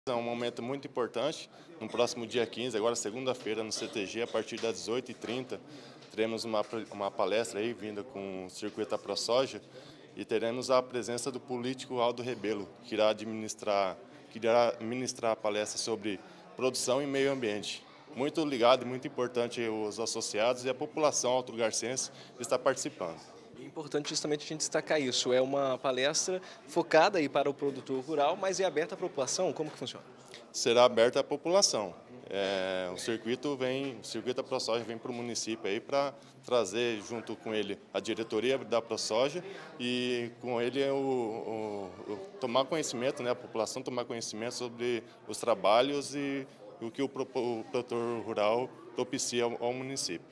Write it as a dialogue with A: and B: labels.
A: É um momento muito importante. No próximo dia 15, agora segunda-feira, no CTG, a partir das 18h30, teremos uma palestra aí vinda com o Circuito AproSoja e teremos a presença do político Aldo Rebelo, que irá ministrar a palestra sobre produção e meio ambiente. Muito ligado e muito importante os associados e a população autogarcense que está participando.
B: É importante justamente a gente destacar isso. É uma palestra focada aí para o produtor rural, mas é aberta à população? Como que funciona?
A: Será aberta à população. O circuito AproSoja vem para o município aí para trazer junto com ele a diretoria da AproSoja e com ele tomar conhecimento, né, a população tomar conhecimento sobre os trabalhos e o que o produtor rural propicia ao município.